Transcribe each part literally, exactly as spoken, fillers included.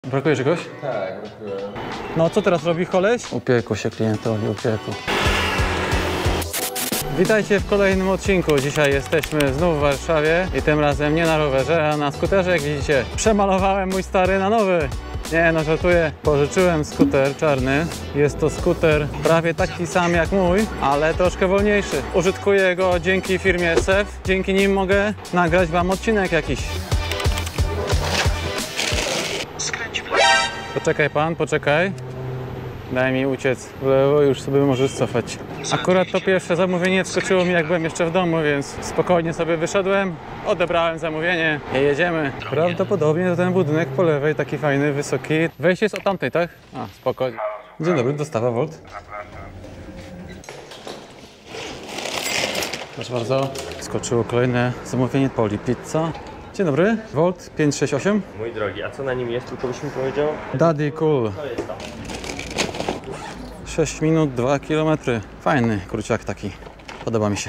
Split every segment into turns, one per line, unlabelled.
Brakuje czegoś?
Tak, brakuje.
No co teraz robi koleś? Upiekł się klientowi, upiekł. Witajcie w kolejnym odcinku. Dzisiaj jesteśmy znów w Warszawie i tym razem nie na rowerze, a na skuterze, jak widzicie. Przemalowałem mój stary na nowy. Nie, no żartuję. Pożyczyłem skuter czarny. Jest to skuter prawie taki sam jak mój, ale troszkę wolniejszy. Użytkuję go dzięki firmie S E F. Dzięki nim mogę nagrać wam odcinek jakiś. Poczekaj pan, poczekaj. Daj mi uciec w lewo, już sobie możesz cofać. Akurat to pierwsze zamówienie wskoczyło mi, jak byłem jeszcze w domu, więc spokojnie sobie wyszedłem, odebrałem zamówienie i jedziemy. Prawdopodobnie to ten budynek po lewej, taki fajny, wysoki. Wejście jest od tamtej, tak? A, spokojnie. Dzień dobry, dostawa Volt. Proszę bardzo. Skoczyło kolejne zamówienie Poli Pizza. Dzień dobry, Volt pięć sześć osiem.
Mój drogi, a co na nim jest, tylko byś mi powiedział?
Daddy Cool.
To jest to.
sześć minut, dwa kilometry. Fajny kruciak taki. Podoba mi się.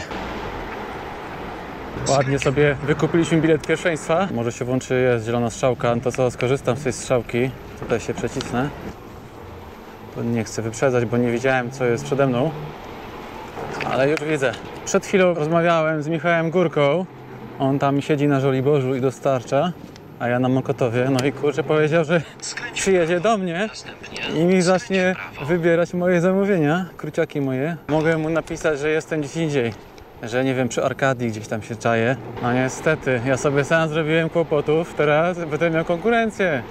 Ładnie sobie wykupiliśmy bilet pierwszeństwa. Może się włączy, jest zielona strzałka. To co, skorzystam z tej strzałki. Tutaj się przecisnę. To nie chcę wyprzedzać, bo nie widziałem, co jest przede mną. Ale już widzę. Przed chwilą rozmawiałem z Michałem Górką. On tam siedzi na Żoliborzu i dostarcza, a ja na Mokotowie. No i kurczę, powiedział, że przyjedzie do mnie i mi zacznie wybierać moje zamówienia, kruciaki moje. Mogę mu napisać, że jestem gdzieś indziej, że nie wiem, przy Arkadii gdzieś tam się czaję. No niestety, ja sobie sam zrobiłem kłopotów, teraz będę miał konkurencję.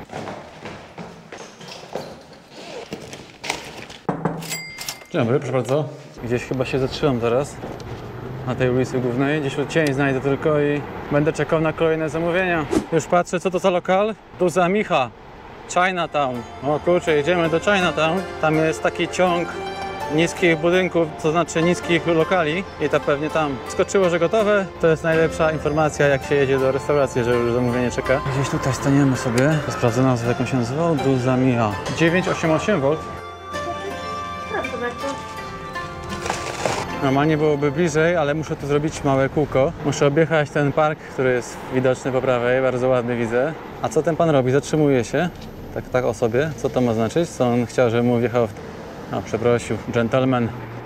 Dzień dobry, proszę bardzo. Gdzieś chyba się zatrzymam zaraz. Na tej ulicy głównej, gdzieś cień znajdę tylko i będę czekał na kolejne zamówienia. Już patrzę, co to za lokal. Tu za Micha, Chinatown. O kurczę, jedziemy do Chinatown. Tam jest taki ciąg niskich budynków, to znaczy niskich lokali i to pewnie tam. Skoczyło, że gotowe. To jest najlepsza informacja, jak się jedzie do restauracji, że już zamówienie czeka. Gdzieś tutaj staniemy sobie. Sprawdzę nazwę, jak on się nazywał. Tu za Micha. dziewięć osiem osiem Volt.
Proszę bardzo.
Normalnie byłoby bliżej, ale muszę tu zrobić małe kółko. Muszę objechać ten park, który jest widoczny po prawej, bardzo ładny widzę. A co ten pan robi? Zatrzymuje się, tak, tak o sobie. Co to ma znaczyć? Co on chciał, żebym mu wjechał w... A, przeprosił, gentleman.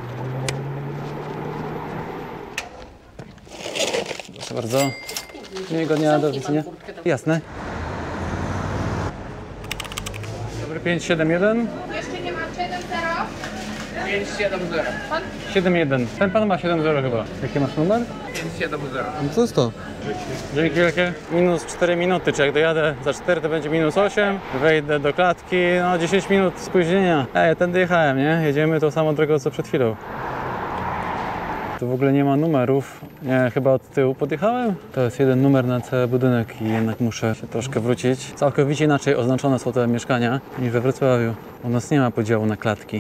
Proszę bardzo. Miłego dnia, do widzenia. Jasne. Dobry, pięć siedem jeden.
Jeszcze nie ma siedem zero.
pięć siedem zero.
siedem jeden. Ten pan ma siedem zero chyba. Jaki masz numer?
pięć siedem zero.
No co jest to? Dzięki wielkie. Minus cztery minuty, czy jak dojadę za cztery, to będzie minus osiem. Wejdę do klatki, no dziesięć minut spóźnienia. Ej, tędy jechałem, nie? Jedziemy tą samą drogą, co przed chwilą. Tu w ogóle nie ma numerów. Nie, chyba od tyłu podjechałem. To jest jeden numer na cały budynek i jednak muszę się troszkę wrócić. Całkowicie inaczej oznaczone są te mieszkania niż we Wrocławiu. U nas nie ma podziału na klatki.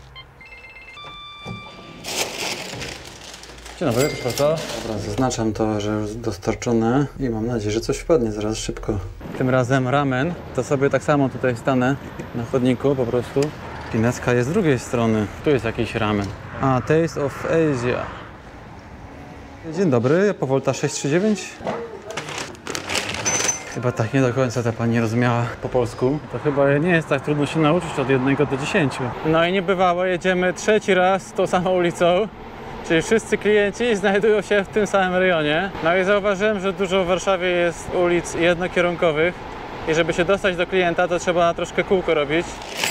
Dzień dobry, proszę bardzo. Dobra, zaznaczam to, że już dostarczone i mam nadzieję, że coś wpadnie zaraz szybko. Tym razem ramen. To sobie tak samo tutaj stanę na chodniku po prostu. Pinecka jest z drugiej strony. Tu jest jakiś ramen. A, Taste of Asia. Dzień dobry, po Volta sześć trzy dziewięć. Chyba tak nie do końca ta pani rozumiała po polsku. To chyba nie jest tak trudno się nauczyć od jednego do dziesięciu. No i niebywałe, jedziemy trzeci raz tą samą ulicą. Czyli wszyscy klienci znajdują się w tym samym rejonie. No i zauważyłem, że dużo w Warszawie jest ulic jednokierunkowych i żeby się dostać do klienta, to trzeba troszkę kółko robić.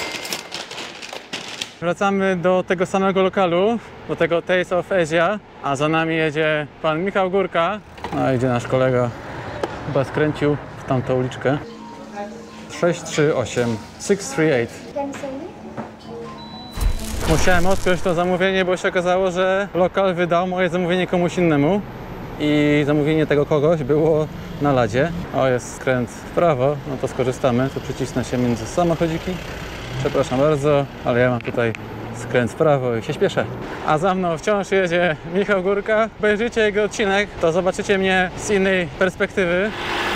Wracamy do tego samego lokalu, do tego Taste of Asia, a za nami jedzie pan Michał Górka. No i idzie nasz kolega, chyba skręcił w tamtą uliczkę. sześć trzy osiem, sześć trzy osiem. Musiałem odpiąć to zamówienie, bo się okazało, że lokal wydał moje zamówienie komuś innemu i zamówienie tego kogoś było na ladzie. O, jest skręt w prawo, no to skorzystamy. Tu przycisnę się między samochodziki. Przepraszam bardzo, ale ja mam tutaj skręt w prawo i się śpieszę. A za mną wciąż jedzie Michał Górka. Obejrzyjcie jego odcinek, to zobaczycie mnie z innej perspektywy.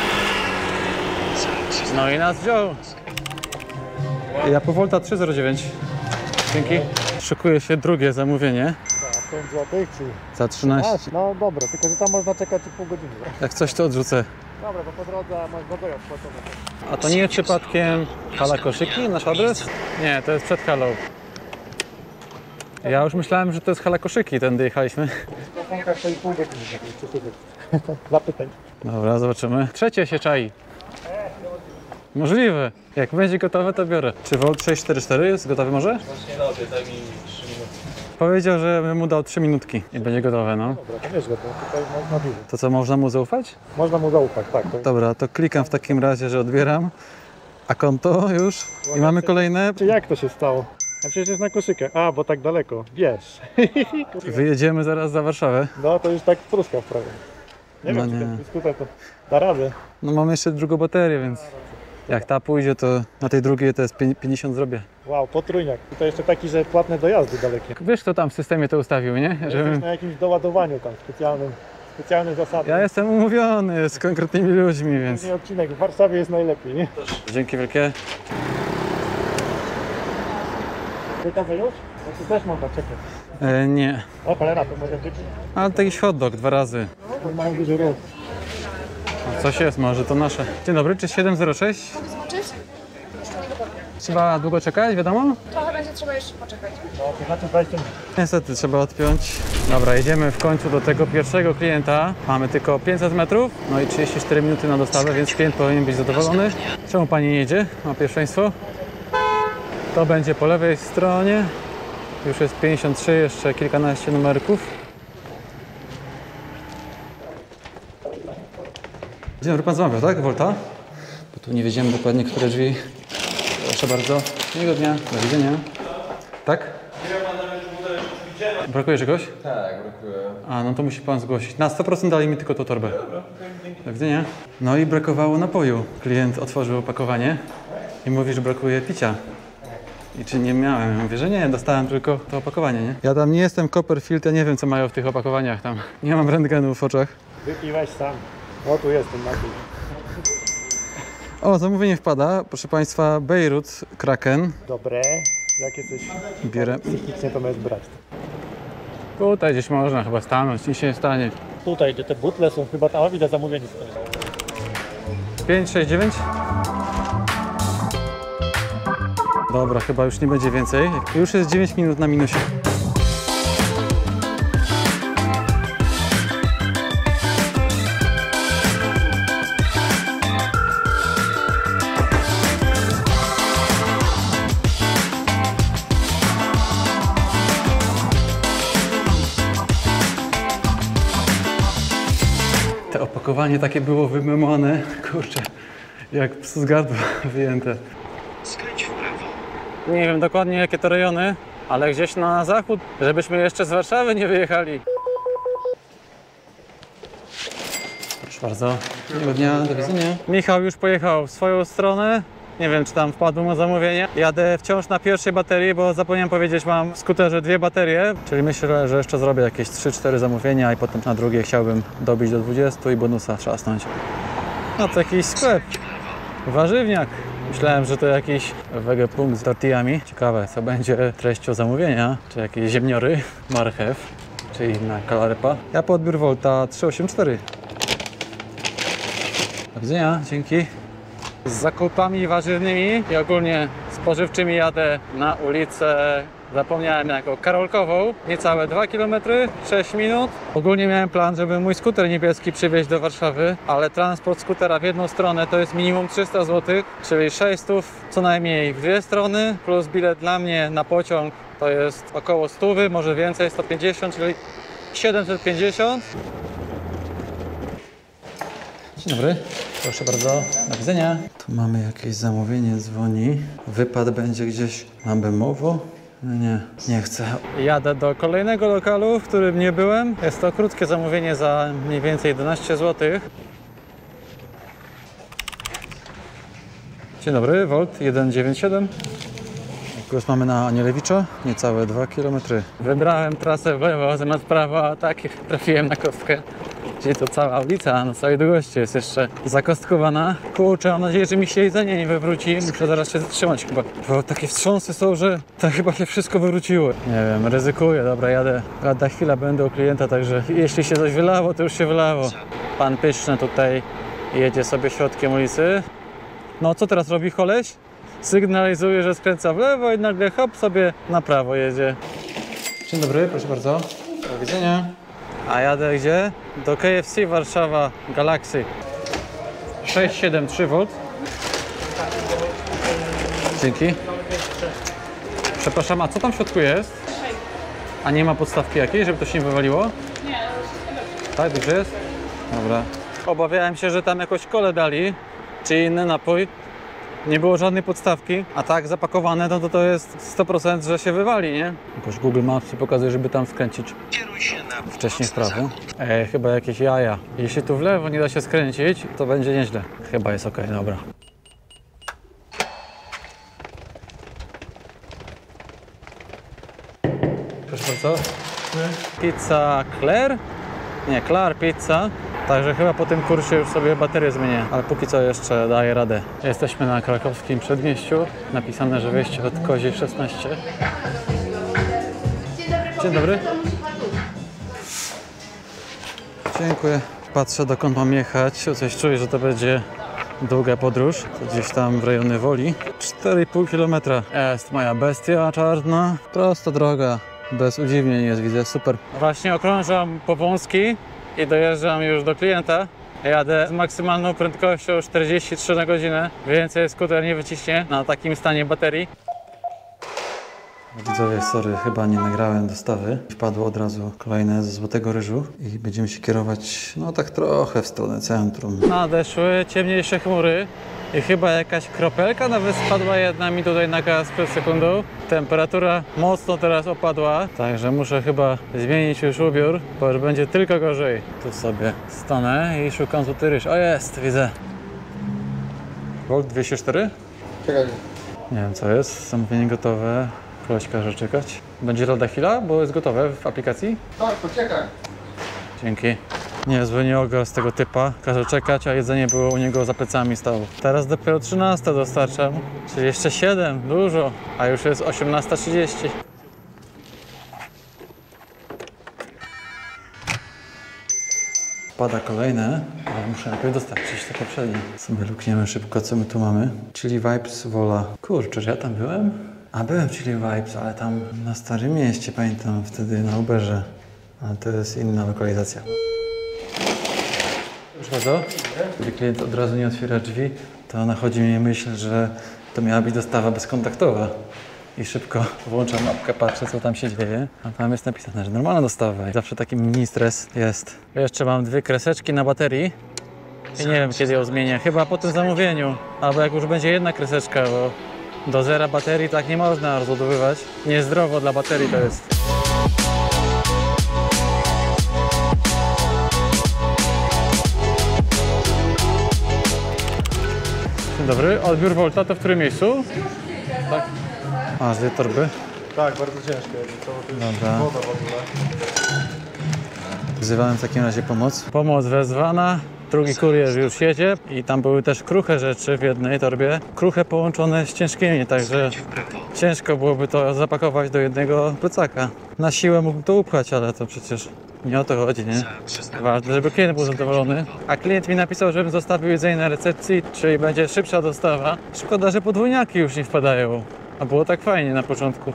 No i nas wziął. Ja po Volta trzy zero dziewięć. Dzięki. Szykuje się drugie zamówienie.
Za pięć złotych czy...
Za trzynaście.
No dobra, tylko że tam można czekać pół godziny.
Jak coś to odrzucę.
Dobra, bo po drodze masz wodę odpłacone.
A to nie jest przypadkiem hala koszyki, nasz adres? Nie, to jest przed halą. Ja już myślałem, że to jest hala koszyki, tędy jechaliśmy.
Telefonka sześć i pół godziny. Zapytaj.
Dobra, zobaczymy. Trzecie się czai. Możliwe. Jak będzie gotowe, to biorę. Czy Volt sześć cztery cztery jest gotowy może?
Właśnie robię, daj mi trzy minuty.
Powiedział, że bym mu dał trzy minutki i będzie gotowe, no.
Dobra, to wiesz, że tutaj można dużo.
To co, można mu zaufać?
Można mu zaufać, tak. To...
Dobra, to klikam w takim razie, że odbieram. A konto już. I mamy kolejne.
Czy jak to się stało? A przecież jest na koszykę. A, bo tak daleko. Wiesz.
Wyjedziemy zaraz za Warszawę.
No to już tak truska w prawie. Nie
No
wiem,
nie.
czy ten skuter to da radę.
No mam jeszcze drugą baterię, więc jak ta pójdzie, to na tej drugiej to jest pięćdziesiąt zrobię.
Wow, potrójniak. I to jeszcze taki, że płatne dojazdy dalekie.
Wiesz, kto tam w systemie to ustawił, nie?
Jesteś
Żebym...
na jakimś doładowaniu tam specjalnym. Specjalne zasady.
Ja jestem umówiony z konkretnymi ludźmi, więc...
Nie odcinek. W Warszawie jest najlepiej, nie?
Dzięki wielkie.
Gotowe już? No tu też można czekać.
E, nie.
O, cholera, to może być.
Ale to jakiś hot dog dwa razy.
Tu mają duży ruch.
O, coś jest, może to nasze. Dzień dobry, czy siedem zero sześć?
Mogę zobaczyć?
Trzeba długo czekać, wiadomo?
Trochę będzie trzeba jeszcze poczekać.
No, to znaczy dwadzieścia minut.
Niestety trzeba odpiąć. Dobra, jedziemy w końcu do tego pierwszego klienta. Mamy tylko pięćset metrów, no i trzydzieści cztery minuty na dostawę, więc klient powinien być zadowolony. Czemu pani nie jedzie? Ma pierwszeństwo. To będzie po lewej stronie. Już jest pięćdziesiąt trzy, jeszcze kilkanaście numerków. Dzień dobry, pan zamawiał, tak? Volta? Bo tu nie wiedziałem dokładnie, które drzwi. Proszę bardzo. Miłego dnia. Do widzenia. Tak? Brakuje czegoś?
Tak, brakuje.
A, no to musi pan zgłosić. Na sto procent dali mi tylko tą torbę. Do widzenia. No i brakowało napoju. Klient otworzył opakowanie i mówi, że brakuje picia. I czy nie miałem? Ja mówię, że nie, dostałem tylko to opakowanie, nie? Ja tam nie jestem Copperfield, ja nie wiem, co mają w tych opakowaniach tam. Nie mam rentgenu w oczach.
Wypij weź sam. O, tu jest ten napój.
O, zamówienie wpada. Proszę państwa, Beirut Kraken.
Dobre. Jak jesteś
Bierę.
psychicznie, to możesz brać.
Tutaj gdzieś można chyba stanąć, nic się nie stanie.
Tutaj, gdzie te butle są chyba tam, widać zamówienie stoi.
pięć sześć dziewięć. Dobra, chyba już nie będzie więcej. Już jest dziewięć minut na minusie. To opakowanie takie było wymymane, kurczę, jak z gardła wyjęte. Nie wiem dokładnie jakie to rejony, ale gdzieś na zachód, żebyśmy jeszcze z Warszawy nie wyjechali. Proszę bardzo. Miłego dnia, do widzenia. Michał już pojechał w swoją stronę. Nie wiem, czy tam wpadło mu zamówienie. Jadę wciąż na pierwszej baterii, bo zapomniałem powiedzieć, mam w skuterze dwie baterie. Czyli myślę, że jeszcze zrobię jakieś trzy cztery zamówienia i potem na drugie chciałbym dobić do dwudziestu i bonusa trzasnąć. No to jakiś sklep. Warzywniak. Myślałem, że to jakiś wegepunkt z tortillami. Ciekawe, co będzie treścią zamówienia. Czy jakieś ziemniory, marchew, czy inna kalarypa. Ja po odbiór Volta trzy osiem cztery. Do widzenia, dzięki. Z zakupami warzywnymi i ogólnie spożywczymi jadę na ulicę, zapomniałem jaką, Karolkową, niecałe dwa kilometry, sześć minut. Ogólnie miałem plan, żeby mój skuter niebieski przywieźć do Warszawy, ale transport skutera w jedną stronę to jest minimum trzysta złotych, czyli sześćset co najmniej w dwie strony, plus bilet dla mnie na pociąg to jest około sto, może więcej, sto pięćdziesiąt, czyli siedemset pięćdziesiąt. Dzień dobry, proszę bardzo, do widzenia. Tu mamy jakieś zamówienie, dzwoni. Wypad będzie gdzieś na Bemowo? Nie, nie chcę. Jadę do kolejnego lokalu, w którym nie byłem. Jest to krótkie zamówienie za mniej więcej jedenaście złotych. Dzień dobry, Volt sto dziewięćdziesiąt siedem. Kurs mamy na Anielewicza, niecałe dwa kilometry. Wybrałem trasę w lewo zamiast prawa, a tak trafiłem na kostkę. Gdzie to cała ulica na całej długości jest jeszcze zakostkowana. Kurczę, mam nadzieję, że mi się jedzenie nie wywróci. Muszę zaraz się zatrzymać chyba. Bo takie wstrząsy są, że to chyba się wszystko wywróciło. Nie wiem, ryzykuję. Dobra, jadę. Lada chwila będę u klienta, także jeśli się coś wylało, to już się wylało. Pan pyszny tutaj i jedzie sobie środkiem ulicy. No co teraz robi koleś? Sygnalizuje, że skręca w lewo i nagle hop sobie na prawo jedzie. Dzień dobry, proszę bardzo. Do widzenia. A jadę gdzie? Do K F C Warszawa Galaxy. sześć siedem trzy V. Dzięki. Przepraszam, a co tam w środku jest? A nie ma podstawki jakiejś, żeby to się nie wywaliło? Nie. Tak, dobrze jest? Dobra. Obawiałem się, że tam jakoś kole dali, czy inny napój. Nie było żadnej podstawki, a tak zapakowane, no to to jest sto procent, że się wywali, nie? Jakoś Google Maps pokazuje, żeby tam skręcić. Wcześniej w prawo. Ej, chyba jakieś jaja. Jeśli tu w lewo nie da się skręcić, to będzie nieźle. Chyba jest ok, dobra. Proszę bardzo. Pizza Claire? Nie, Claire Pizza. Także chyba po tym kursie już sobie baterię zmienię, ale póki co jeszcze daję radę. Jesteśmy na krakowskim przedmieściu. Napisane, że wejście od Koziej szesnaście. Dzień dobry. Dziękuję. Patrzę, dokąd mam jechać. Coś czuję, że to będzie długa podróż. To gdzieś tam w rejony Woli. cztery i pół kilometra. Jest moja bestia czarna. Prosta droga. Bez udziwnień jest, widzę, super. Właśnie okrążam po wąski i dojeżdżam już do klienta. Jadę z maksymalną prędkością czterdzieści trzy na godzinę. Więcej skuter nie wyciśnie na takim stanie baterii. Widzowie, sorry, chyba nie nagrałem dostawy. Wpadło od razu kolejne ze Złotego Ryżu i będziemy się kierować, no tak trochę w stronę centrum. Nadeszły ciemniejsze chmury i chyba jakaś kropelka nawet spadła jedna mi tutaj na gaz przed sekundą. Temperatura mocno teraz opadła, także muszę chyba zmienić już ubiór, bo już będzie tylko gorzej. Tu sobie stanę i szukam Złoty Ryż. O, jest, widzę. Volt dwieście cztery?
Czekaj.
Nie wiem co jest, zamówienie gotowe. Koleś każe czekać. Będzie lada chwila, bo jest gotowe w aplikacji?
Tak, poczekaj.
Dzięki. Niezły nieogar z tego typa. Każe czekać, a jedzenie było u niego za plecami stało. Teraz dopiero trzynasta dostarczam, czyli jeszcze siedem, dużo, a już jest osiemnasta trzydzieści. Pada kolejne, ale muszę najpierw dostarczyć te poprzednie. Sobie lukniemy szybko, co my tu mamy. Chili Vibes Wola. Kurczę, czy ja tam byłem? A byłem w Chili Vibes, ale tam na Starym Mieście, pamiętam wtedy na Uberze. Ale to jest inna lokalizacja. Proszę bardzo. Gdy klient od razu nie otwiera drzwi, to nachodzi mnie myśl, że to miała być dostawa bezkontaktowa. I szybko włączam apkę, patrzę co tam się dzieje, a tam jest napisane, że normalna dostawa. I zawsze taki mini stres jest. Jeszcze mam dwie kreseczki na baterii i nie wiem kiedy ją zmienię. Chyba po tym zamówieniu, albo jak już będzie jedna kreseczka, bo do zera baterii tak nie można rozładowywać. Niezdrowo dla baterii to jest. Dzień dobry, odbiór Volta to w którym miejscu? Tak. A, z dwie torby.
Tak, bardzo ciężkie. To jest
Dobra.
woda w ogóle.
Wzywałem w takim razie pomoc. Pomoc wezwana, drugi kurier już jedzie i tam były też kruche rzeczy w jednej torbie. Kruche połączone z ciężkimi, także ciężko byłoby to zapakować do jednego plecaka. Na siłę mógłbym to upchać, ale to przecież nie o to chodzi, nie? Ważne, żeby klient był zadowolony. A klient mi napisał, żebym zostawił jedzenie na recepcji, czyli będzie szybsza dostawa. Szkoda, że podwójniaki już nie wpadają. A było tak fajnie na początku.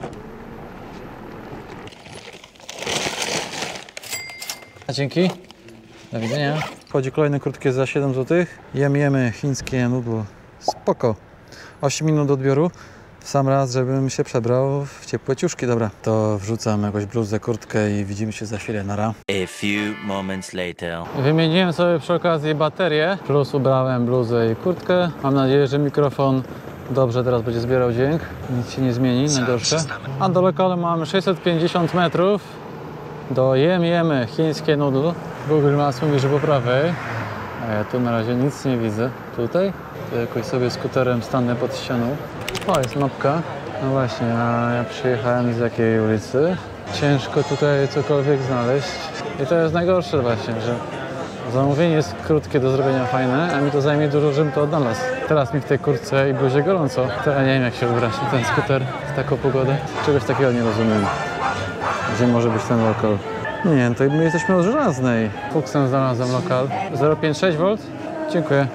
A dzięki. Do widzenia. Wchodzi kolejne krótkie za siedem złotych. Jem, jemy chińskie nudło. Spoko. osiem minut do odbioru. W sam raz, żebym się przebrał w ciepłe ciuszki. Dobra, to wrzucam jakąś bluzę, kurtkę i widzimy się za chwilę. Nara.
A few moments later.
Wymieniłem sobie przy okazji baterię, plus ubrałem bluzę i kurtkę. Mam nadzieję, że mikrofon dobrze teraz będzie zbierał dźwięk. Nic się nie zmieni, najgorsze. A do lokalu mamy sześćset pięćdziesiąt metrów. Do jem, jemy chińskie noodle. Google Maps mówi, że po prawej. A ja tu na razie nic nie widzę. Tutaj? To jakoś sobie skuterem stanę pod ścianą. O, jest mapka. No właśnie, a ja przyjechałem z jakiej ulicy. Ciężko tutaj cokolwiek znaleźć. I to jest najgorsze właśnie, że zamówienie jest krótkie do zrobienia, fajne, a mi to zajmie dużo, żebym to odnalazł. Teraz mi w tej kurtce i bluzie gorąco. To ja nie wiem jak się ubrać na ten skuter w taką pogodę. Czegoś takiego nie rozumiem. Gdzie może być ten lokal? Nie, to my jesteśmy od Żelaznej. Fuksem znalazłem lokal. zero przecinek pięćdziesiąt sześć V. Dziękuję.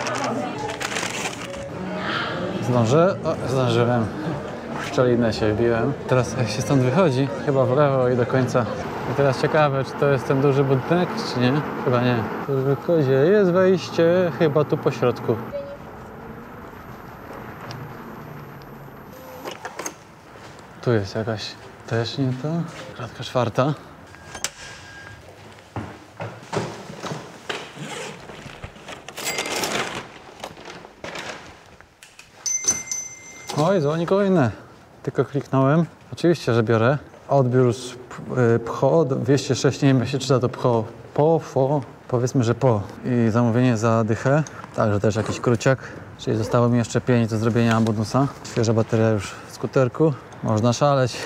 Zdążę? O, zdążyłem. W szczelinę się wbiłem. Teraz jak się stąd wychodzi, chyba w lewo i do końca. I teraz ciekawe, czy to jest ten duży budynek, czy nie? Chyba nie. Tylko gdzie jest wejście? Chyba tu po środku. Tu jest jakaś też nie to. Kratka czwarta. Oj, dzwoni kolejne. Tylko kliknąłem. Oczywiście, że biorę. Odbiór z Pcho dwieście sześć, nie wiem jak się czyta to Pcho. Po, fo, powiedzmy, że po. I zamówienie za dychę. Także też jakiś kruciak. Czyli zostało mi jeszcze pięć do zrobienia bonusa. Świeża bateria już w skuterku. Można szaleć.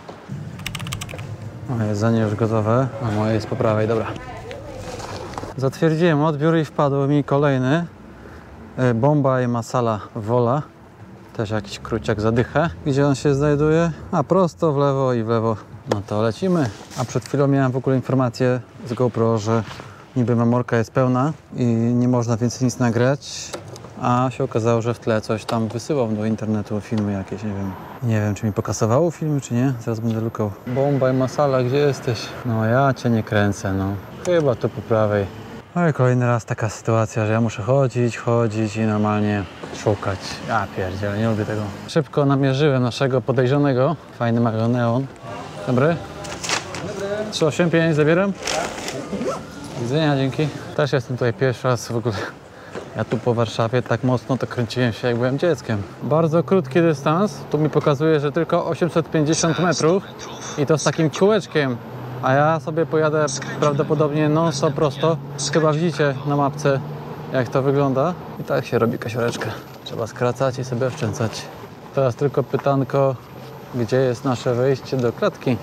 Moje jedzenie już gotowe, a moje jest po prawej, dobra. Zatwierdziłem odbiór i wpadł mi kolejny. Bombay masala wola. Też jakiś kruciak za dychę. Gdzie on się znajduje? A prosto w lewo i w lewo. No to lecimy. A przed chwilą miałem w ogóle informację z GoPro, że niby memorka jest pełna i nie można więcej nic nagrać. A się okazało, że w tle coś tam wysyłał do internetu, filmy jakieś, nie wiem. Nie wiem, czy mi pokasowało filmy, czy nie. Zaraz będę lukał. Bombay masala, gdzie jesteś? No ja cię nie kręcę, no. Chyba tu po prawej. No i kolejny raz taka sytuacja, że ja muszę chodzić, chodzić i normalnie szukać. Ja pierdzielę, nie lubię tego. Szybko namierzyłem naszego podejrzanego. Fajny mago neon. Dobry? trzysta osiemdziesiąt pięć zabieram? Do widzenia, dzięki. Też jestem tutaj pierwszy raz w ogóle. Ja tu po Warszawie tak mocno to kręciłem się, jak byłem dzieckiem. Bardzo krótki dystans. Tu mi pokazuje, że tylko osiemset pięćdziesiąt metrów i to z takim kółeczkiem. A ja sobie pojadę prawdopodobnie non stop prosto. Chyba widzicie na mapce, jak to wygląda. I tak się robi kasioreczkę. Trzeba skracać i sobie oszczędzać. Teraz tylko pytanko, gdzie jest nasze wejście do klatki?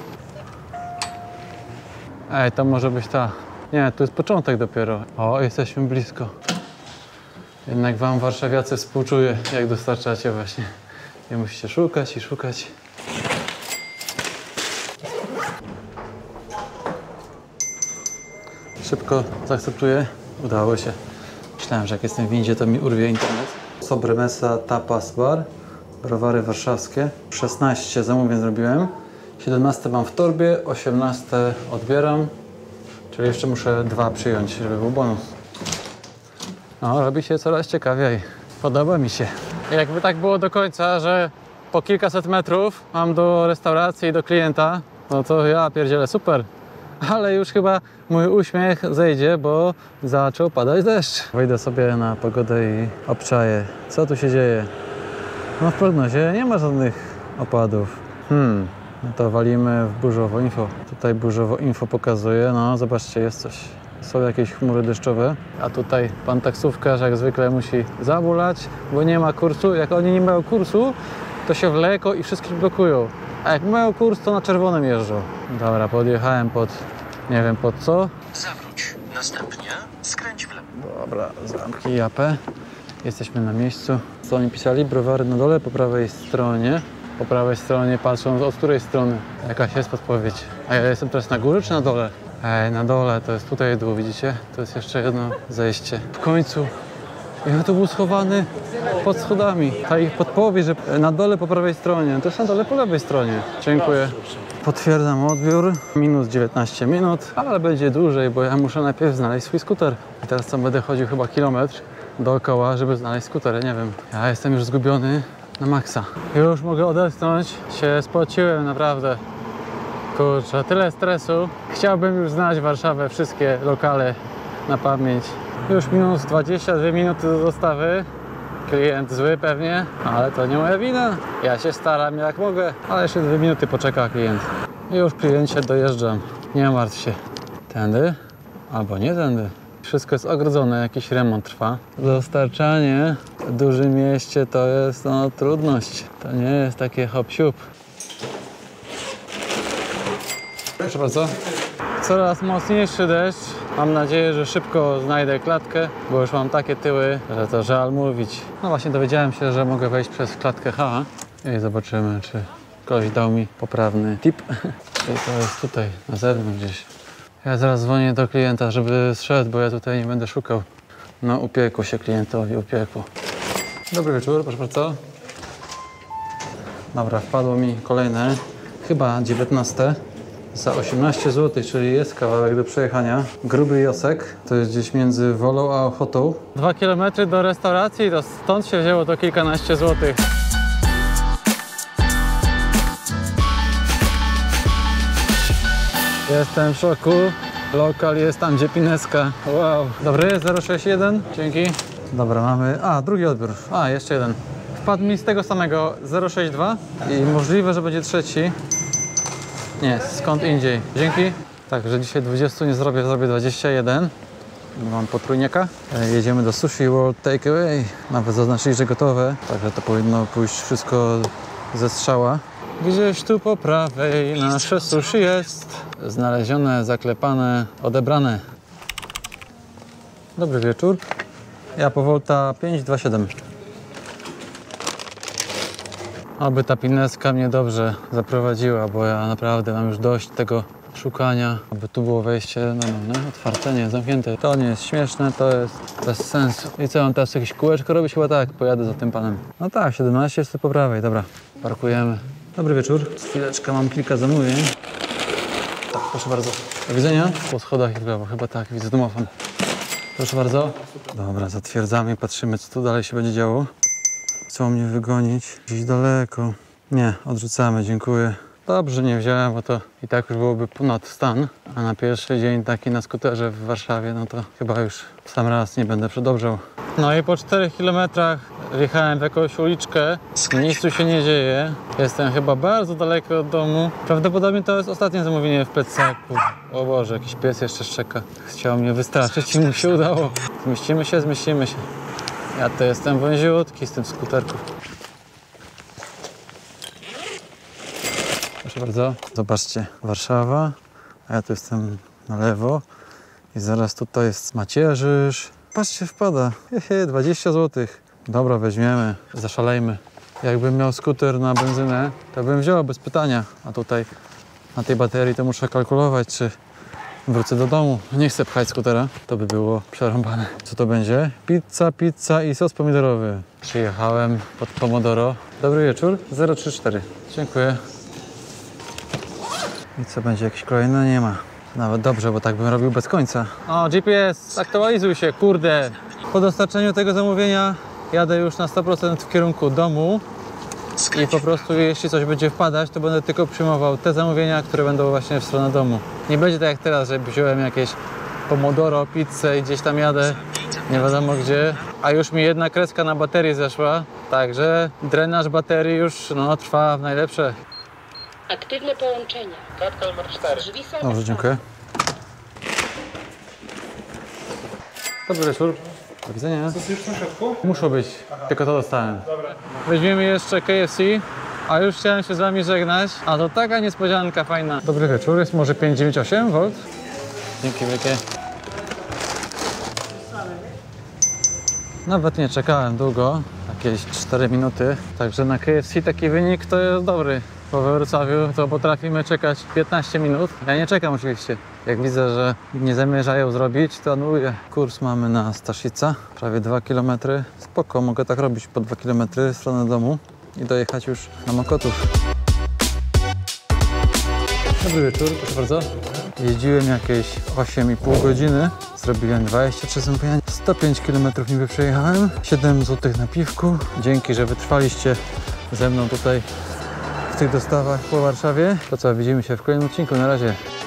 Ej, to może być ta. Nie, to jest początek dopiero. O, jesteśmy blisko. Jednak wam warszawiacy współczuję, jak dostarczacie właśnie. Nie musicie szukać i szukać. Szybko zaakceptuję. Udało się. Myślałem, że jak jestem w windzie, to mi urwie internet. Sobremesa Tapas Bar. Browary warszawskie. szesnaście zamówień zrobiłem. siedemnaście mam w torbie, osiemnaście odbieram. Czyli jeszcze muszę dwa przyjąć, żeby był bonus. No, robi się coraz ciekawiej. Podoba mi się. Jakby tak było do końca, że po kilkaset metrów mam do restauracji i do klienta, no to ja pierdzielę, super. Ale już chyba mój uśmiech zejdzie, bo zaczął padać deszcz. Wejdę sobie na pogodę i obczaję, co tu się dzieje. No w prognozie nie ma żadnych opadów. Hmm, no to walimy w burzowo info. Tutaj burzowo info pokazuje, no zobaczcie, jest coś. Są jakieś chmury deszczowe, a tutaj pan taksówkarz jak zwykle musi zabulać, bo nie ma kursu. Jak oni nie mają kursu, to się wleko i wszystkich blokują. A jak mają kurs, to na czerwonym jeżdżą. Dobra, podjechałem pod, nie wiem pod co.
Zawróć. Następnie skręć w lewo.
Dobra, zamknij japę. Jesteśmy na miejscu. Co oni pisali? Browary na dole, po prawej stronie. Po prawej stronie, patrząc od której strony. Jakaś jest podpowiedź. A ja jestem teraz na górze czy na dole? Ej, na dole, to jest tutaj dół, widzicie? To jest jeszcze jedno zejście. W końcu. Ja tu był schowany pod schodami. Ta ich podpowiedź, że na dole po prawej stronie. To jest na dole po lewej stronie. Dziękuję. Potwierdzam odbiór. Minus dziewiętnaście minut, ale będzie dłużej, bo ja muszę najpierw znaleźć swój skuter. I teraz co, będę chodził chyba kilometr dookoła, żeby znaleźć skuter. Nie wiem. Ja jestem już zgubiony na maksa. Już mogę odetchnąć. Się spociłem naprawdę. Kurczę, tyle stresu. Chciałbym już znać Warszawę, wszystkie lokale na pamięć. Już minus dwadzieścia dwie minuty do dostawy. Klient zły pewnie, ale to nie moja wina. Ja się staram jak mogę, ale jeszcze dwie minuty poczeka klient. I już kliencie dojeżdżam. Nie martw się. Tędy? Albo nie tędy. Wszystko jest ogrodzone, jakiś remont trwa. Dostarczanie w dużym mieście to jest no, trudność. To nie jest takie hop-siup. Proszę bardzo. Coraz mocniejszy deszcz. Mam nadzieję, że szybko znajdę klatkę, bo już mam takie tyły, że to żal mówić. No właśnie dowiedziałem się, że mogę wejść przez klatkę H i zobaczymy, czy ktoś dał mi poprawny tip. I to jest tutaj, na zewnątrz gdzieś. Ja zaraz dzwonię do klienta, żeby zszedł, bo ja tutaj nie będę szukał. No upiekło się klientowi, upiekło. Dobry wieczór, proszę bardzo. Dobra, wpadło mi kolejne, chyba dziewiętnaste. Za osiemnaście złotych, czyli jest kawałek do przejechania. Gruby Josek, to jest gdzieś między Wolą a Ochotą. Dwa kilometry do restauracji, to stąd się wzięło to kilkanaście złotych. Jestem w szoku. Lokal jest tam, gdzie Pineska. Wow. Dobry, zero sześć jeden. Dzięki. Dobra, mamy... A, drugi odbiór. A, jeszcze jeden. Wpadł mi z tego samego zero sześć dwa i możliwe, że będzie trzeci. Nie, skąd indziej. Dzięki. Także dzisiaj dwudziestu nie zrobię, zrobię dwadzieścia jeden. Mam potrójniaka. E, jedziemy do Sushi World Takeaway. Nawet zaznaczyli, że gotowe. Także to powinno pójść wszystko ze strzała. Gdzieś tu po prawej nasze sushi jest. Znalezione, zaklepane, odebrane. Dobry wieczór. Ja po Volta pięć dwa siedem. Aby ta Pineska mnie dobrze zaprowadziła, bo ja naprawdę mam już dość tego szukania. Aby tu było wejście, no, no, no, otwarte, nie, zamknięte. To nie jest śmieszne, to jest bez sensu. I co, mam teraz jakieś kółeczko robić? Chyba tak, pojadę za tym panem. No tak, siedemnaście jest tu po prawej, dobra, parkujemy. Dobry wieczór. Chwileczkę, mam kilka zamówień. Tak, proszę bardzo. Do widzenia. Po schodach i w lewo, chyba tak, widzę domofon. Proszę bardzo. Dobra, zatwierdzamy i patrzymy, co tu dalej się będzie działo. Chcą mnie wygonić gdzieś daleko. Nie, odrzucamy, dziękuję. Dobrze, nie wziąłem, bo to i tak już byłoby ponad stan. A na pierwszy dzień taki na skuterze w Warszawie, no to chyba już w sam raz nie będę przedobrzał. No i po czterech kilometrach wjechałem w jakąś uliczkę. Nic tu się nie dzieje. Jestem chyba bardzo daleko od domu. Prawdopodobnie to jest ostatnie zamówienie w plecaku. O Boże, jakiś pies jeszcze szczeka. Chciał mnie wystraszyć i mu się udało. Zmieścimy się, zmieścimy się. Ja to jestem wąziutki z tym skuterku. Proszę bardzo. Zobaczcie, Warszawa, a ja tu jestem na lewo i zaraz tutaj jest Macierzyż. Patrzcie, wpada. Hehe, dwadzieścia złotych. Dobra, weźmiemy, zaszalejmy. Jakbym miał skuter na benzynę, to bym wziął bez pytania. A tutaj na tej baterii to muszę kalkulować, czy wrócę do domu. Nie chcę pchać skutera, to by było przerąbane. Co to będzie? Pizza, pizza i sos pomidorowy. Przyjechałem pod Pomodoro. Dobry wieczór, zero trzy cztery. Dziękuję. I co będzie, jakieś kolejne? Nie ma. Nawet dobrze, bo tak bym robił bez końca. O, G P S, aktualizuj się, kurde. Po dostarczeniu tego zamówienia jadę już na sto procent w kierunku domu. I po prostu jeśli coś będzie wpadać, to będę tylko przyjmował te zamówienia, które będą właśnie w stronę domu. Nie będzie tak jak teraz, że wziąłem jakieś pomodoro, pizzę i gdzieś tam jadę, nie wiadomo gdzie. A już mi jedna kreska na baterii zeszła, także drenaż baterii już no, trwa w najlepsze.
Aktywne połączenie.
Kartka numer cztery.
Drzwi są
Dobrze, dziękuję. Dobry wieczór. Do widzenia.
To już w środku?
Muszą być, tylko to dostałem. Weźmiemy jeszcze K F C, a już chciałem się z wami żegnać. A to taka niespodzianka fajna. Dobry wieczór, jest może pięć dziewięć osiem volt? Dzięki wielkie. Nawet nie czekałem długo, jakieś cztery minuty. Także na K F C taki wynik to jest dobry. Po Wrocławiu to potrafimy czekać piętnaście minut. Ja nie czekam oczywiście. Jak widzę, że nie zamierzają zrobić, to anuluję. Kurs mamy na Staszica, prawie dwa kilometry. Spoko, mogę tak robić po dwa kilometry w stronę domu i dojechać już na Mokotów. Dobry wieczór, proszę bardzo. Jeździłem jakieś osiem i pół godziny. Zrobiłem dwadzieścia trzy zamówienia. sto pięć kilometrów niby przejechałem. siedem złotych na piwku. Dzięki, że wytrwaliście ze mną tutaj w tych dostawach po Warszawie. To co, widzimy się w kolejnym odcinku. Na razie.